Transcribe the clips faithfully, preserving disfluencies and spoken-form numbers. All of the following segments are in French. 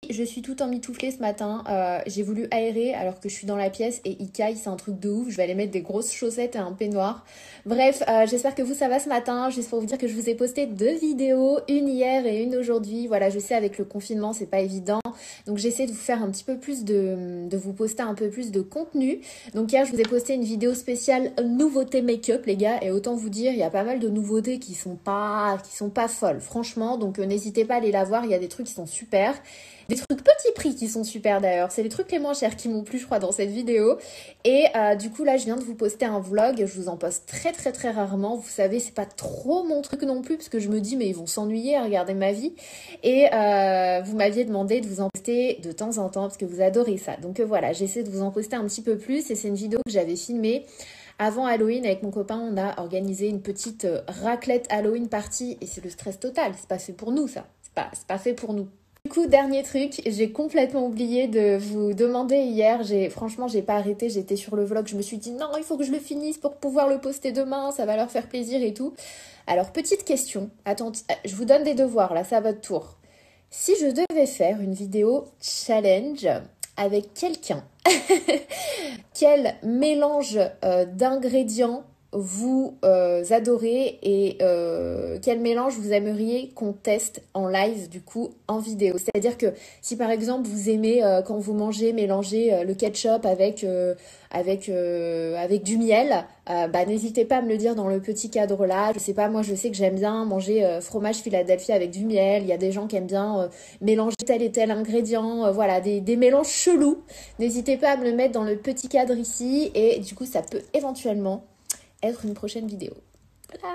Je suis toute emmitouflée ce matin, euh, j'ai voulu aérer alors que je suis dans la pièce et il caille, c'est un truc de ouf, je vais aller mettre des grosses chaussettes et un peignoir. Bref, euh, j'espère que vous ça va ce matin, juste pour vous dire que je vous ai posté deux vidéos, une hier et une aujourd'hui. Voilà, je sais avec le confinement c'est pas évident, donc j'essaie de vous faire un petit peu plus de, de vous poster un peu plus de contenu. Donc hier je vous ai posté une vidéo spéciale nouveauté make-up les gars, et autant vous dire il y a pas mal de nouveautés qui sont pas, qui sont pas folles franchement, donc euh, n'hésitez pas à aller la voir, il y a des trucs qui sont super. Des trucs petit prix qui sont super d'ailleurs. C'est les trucs les moins chers qui m'ont plu je crois dans cette vidéo. Et euh, du coup là je viens de vous poster un vlog. Je vous en poste très très très rarement. Vous savez c'est pas trop mon truc non plus parce que je me dis mais ils vont s'ennuyer à regarder ma vie. Et euh, vous m'aviez demandé de vous en poster de temps en temps parce que vous adorez ça. Donc euh, voilà, j'essaie de vous en poster un petit peu plus. Et c'est une vidéo que j'avais filmée avant Halloween avec mon copain. On a organisé une petite euh, raclette Halloween party. Et c'est le stress total. C'est pas fait pour nous ça. C'est pas, c'est pas fait pour nous. Du coup, dernier truc, j'ai complètement oublié de vous demander hier, j'ai franchement j'ai pas arrêté, j'étais sur le vlog, je me suis dit non, il faut que je le finisse pour pouvoir le poster demain, ça va leur faire plaisir et tout. Alors, petite question, attends, je vous donne des devoirs, là, c'est à votre tour. Si je devais faire une vidéo challenge avec quelqu'un, quel mélange euh, d'ingrédients vous euh, adorez et euh, quel mélange vous aimeriez qu'on teste en live du coup en vidéo. C'est-à-dire que si par exemple vous aimez euh, quand vous mangez mélanger euh, le ketchup avec euh, avec euh, avec du miel, euh, bah n'hésitez pas à me le dire dans le petit cadre là. Je sais pas, moi je sais que j'aime bien manger euh, fromage Philadelphie avec du miel. Il y a des gens qui aiment bien euh, mélanger tel et tel ingrédient, euh, voilà des des mélanges chelous. N'hésitez pas à me le mettre dans le petit cadre ici et du coup ça peut éventuellement être une prochaine vidéo. Voilà.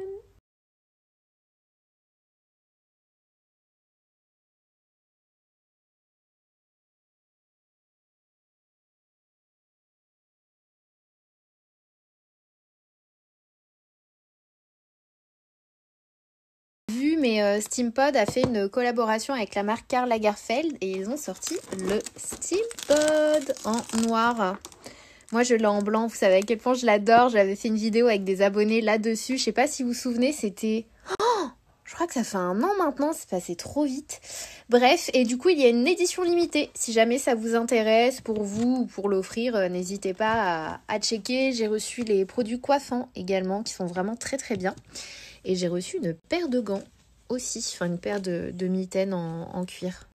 Vu, mais euh, Steampod a fait une collaboration avec la marque Karl Lagerfeld et ils ont sorti le Steampod en noir. Moi, je l'ai en blanc. Vous savez à quel point je l'adore. J'avais fait une vidéo avec des abonnés là-dessus. Je sais pas si vous vous souvenez, c'était... Oh, je crois que ça fait un an maintenant. C'est passé trop vite. Bref, et du coup, il y a une édition limitée. Si jamais ça vous intéresse, pour vous ou pour l'offrir, euh, n'hésitez pas à, à checker. J'ai reçu les produits coiffants également, qui sont vraiment très très bien. Et j'ai reçu une paire de gants aussi. Enfin, une paire de, de mitaines en, en cuir.